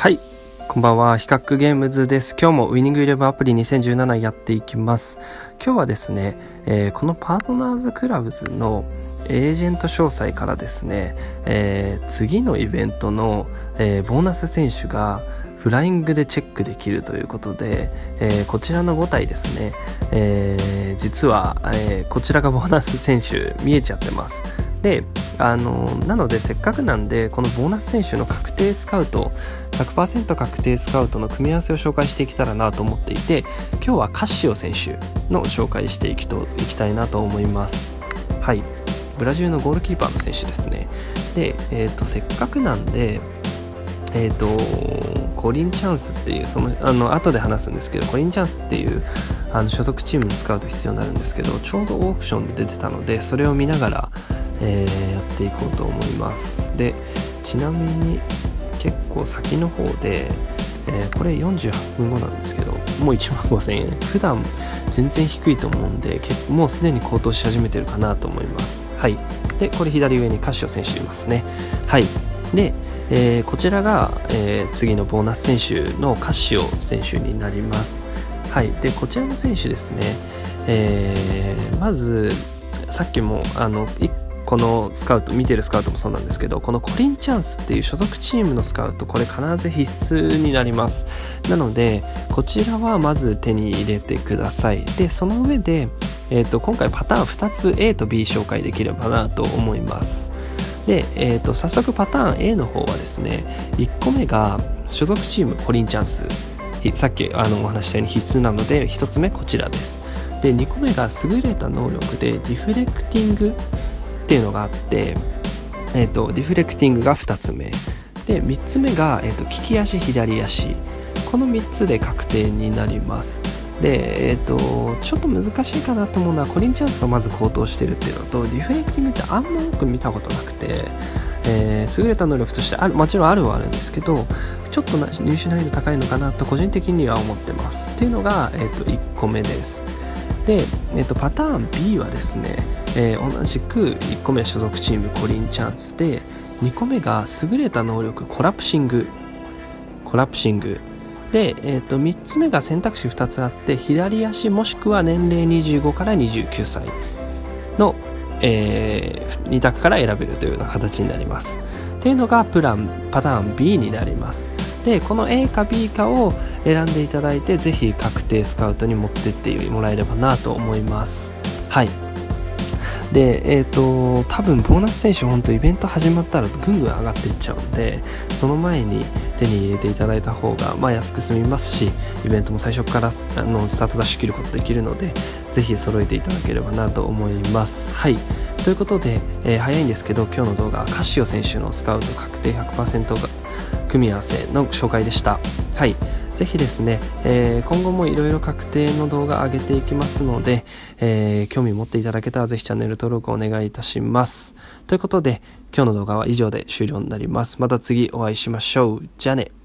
はい、こんばんは。比較ゲームズです。今日もウイニングイレブンアプリ2017やっていきます。今日はですね、このパートナーズクラブズのエージェント詳細からですね、次のイベントの、ボーナス選手がフライングでチェックできるということで、こちらの5体ですね、実は、こちらがボーナス選手見えちゃってます。でなのでせっかくなんでこのボーナス選手の確定スカウト 100% 確定スカウトの組み合わせを紹介していけたらなと思っていて、今日はカッシオ選手の紹介していきたいなと思います。はい、ブラジルのゴールキーパーの選手ですね。で、せっかくなんでコリンチャンスっていう後で話すんですけど、コリンチャンスっていう所属チームのスカウト必要になるんですけど、ちょうどオークションで出てたのでそれを見ながらやっていこうと思います。でちなみに結構先の方で、これ48分後なんですけど、もう15,000円、普段全然低いと思うんでもうすでに高騰し始めてるかなと思います。はい、でこれ左上にカッシオ選手いますね。はい、でこちらが、次のボーナス選手のカッシオ選手になります。はい、でこちらの選手ですね、まずさっきもこのスカウト見てるスカウトもそうなんですけど、このコリンチャンスっていう所属チームのスカウト、これ必ず必須になります。なのでこちらはまず手に入れてください。でその上で、今回パターン2つ A と B 紹介できればなと思います。で、早速パターン A の方はですね、1個目が所属チームコリンチャンス、さっきお話したように必須なので1つ目こちらです。で2個目が優れた能力でディフレクティングっていうのがあって、ディフレクティングが2つ目で、3つ目が、利き足左足、この3つで確定になります。で、ちょっと難しいかなと思うのはコリンチャンスがまず高騰してるっていうのと、ディフレクティングってあんまよく見たことなくて、優れた能力としてもちろんあるはあるんですけど、ちょっと入手難易度高いのかなと個人的には思ってますっていうのが、1個目です。で、パターン B はですね、同じく1個目は所属チームコリンチャンスで、2個目が優れた能力コラプシングで、3つ目が選択肢2つあって、左足もしくは年齢25から29歳の、2択から選べるというような形になります。っていうのがパターン B になります。でこの A か B かを選んでいただいて、ぜひ確定スカウトに持ってってもらえればなと思います。はい、で多分ボーナス選手本当イベント始まったらぐんぐん上がっていっちゃうんで、その前に手に入れていただいた方が、安く済みますし、イベントも最初からスタートダッシュ切ることできるので、ぜひ揃えていただければなと思います。はい、ということで、早いんですけど今日の動画はカッシオ選手のスカウト確定 100% が組み合わせの紹介でした。はい、ぜひですね、今後もいろいろ確定の動画上げていきますので、興味持っていただけたらぜひチャンネル登録お願いいたします。ということで今日の動画は以上で終了になります。また次お会いしましょう。じゃあね。